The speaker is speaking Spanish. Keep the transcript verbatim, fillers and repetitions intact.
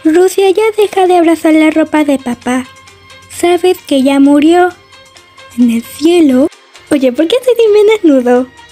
Rusia, ya deja de abrazar la ropa de papá. ¿Sabes que ya murió? ¿En el cielo? Oye, ¿por qué estoy bien desnudo?